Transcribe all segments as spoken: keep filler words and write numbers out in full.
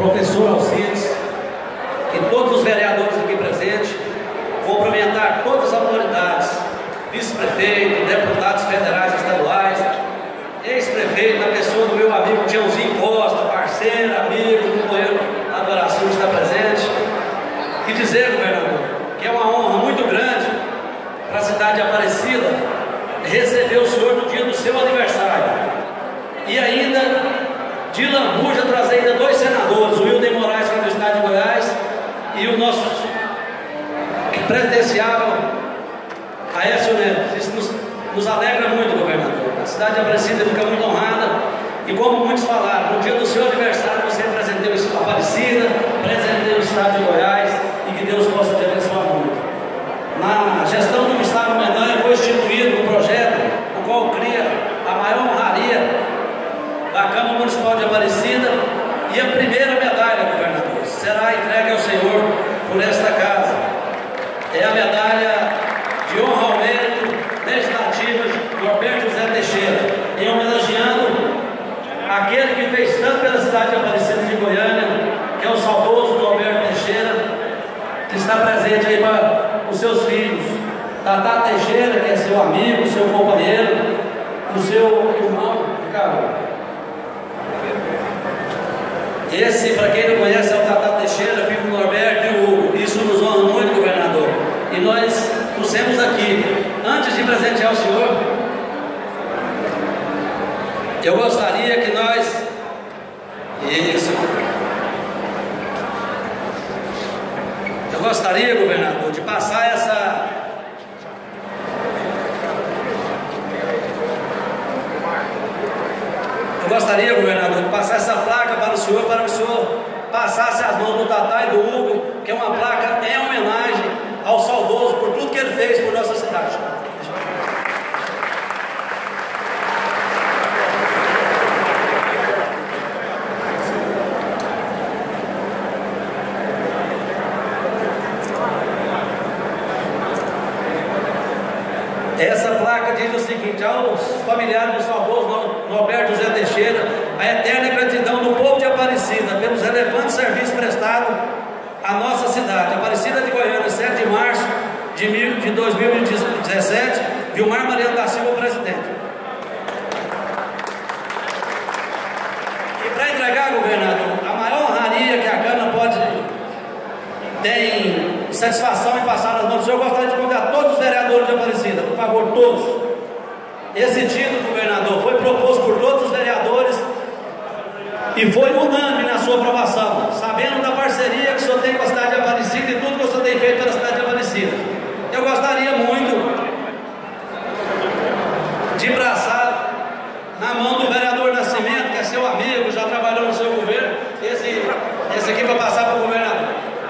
professor Alcides e todos os vereadores aqui presentes, cumprimentar todas as autoridades, vice-prefeito, deputados federais e estaduais, ex-prefeito, na pessoa do meu amigo Tiãozinho Costa, parceiro, amigo, companheiro lá do Araçu está presente, e dizer, governador, que é uma honra muito grande para a cidade de Aparecida receber o senhor no dia do seu aniversário, e ainda de lambuja trazer ainda dois senadores, o Wilden Moraes, que é do estado de Goiás, e o nosso presidenciável Aécio Neves. Isso nos, nos alegra muito, governador. A cidade de Aparecida fica muito honrada, e como muitos falaram, no dia do seu aniversário você presenteou Aparecida, presenteou o estado de Goiás, e que Deus possa te abençoar muito. Na gestão do Gustavo Mendanha foi instituído um projeto no qual cria a maior honraria da Câmara Municipal de Aparecida, e a primeira medalha, governador, será entregue ao senhor por esta casa. É a medalha de honra ao mérito legislativa de Norberto José Teixeira, em homenageando aquele que fez tanto pela cidade de Aparecida de Goiânia, que é o saudoso Norberto Teixeira, que está presente aí para os seus filhos, Tatá Teixeira, que é seu amigo, seu companheiro, o seu irmão, Ricardo. Esse, para quem não conhece, é o Tatá Teixeira, filho do Norberto e o Hugo. Isso nos honra muito, governador. E nós trouxemos aqui, antes de presentear o senhor, eu gostaria que nós... Isso. Eu gostaria, governador, de passar essa... Eu gostaria, governador, de passar essa placa para o senhor, para que o senhor passasse as mãos do Tatá e do Hugo, que é uma placa em homenagem ao saudoso por tudo que ele fez por nossa cidade. Essa placa diz o seguinte: aos familiares do saudoso Norberto José Teixeira, a eterna gratidão do povo de Aparecida pelos relevantes serviços prestados à nossa cidade. Aparecida de Goiânia, sete de março de dois mil e dezessete, Vilmar Mariano da Silva, presidente. E para entregar, governador, a maior honraria que a Câmara pode ter satisfação em passar nas mãos do senhor, eu gostaria de convidar todos os vereadores de Aparecida, por favor, todos. Esse título, governador, foi proposto por todos os vereadores e foi unânime na sua aprovação, sabendo da parceria que o senhor tem com a cidade de Aparecida e tudo que o senhor tem feito pela cidade de Aparecida. Eu gostaria muito de braçar na mão do vereador Nascimento, que é seu amigo, já trabalhou no seu governo, esse, esse aqui para passar para o governador.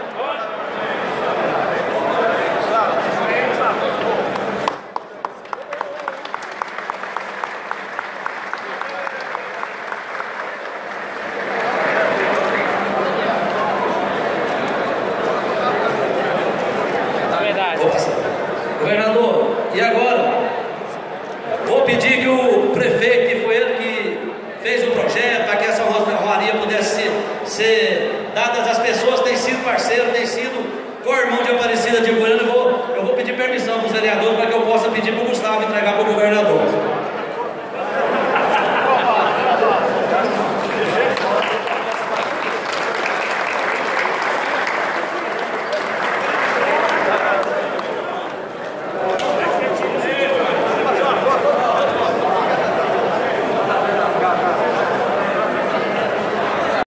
Governador, e agora vou pedir que o prefeito, que foi ele que fez o projeto para que essa honraria pudesse ser, ser dada às pessoas que têm sido parceiro, têm sido co-irmão de Aparecida de Goiânia, eu vou, eu vou pedir permissão para os vereadores para que eu possa pedir para o Gustavo entregar para o governador.